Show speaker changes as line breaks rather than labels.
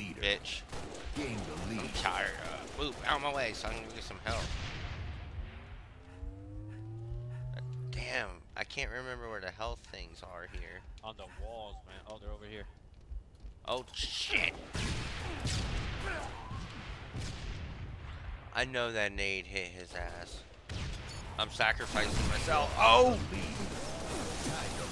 leader.
bitch.
Gain the lead.
I'm tired. Move out of my way so I can get some help. Damn, I can't remember where the health things are here.
On the walls, man. Oh, they're over here.
Oh, shit. I know that nade hit his ass. I'm sacrificing myself. Oh!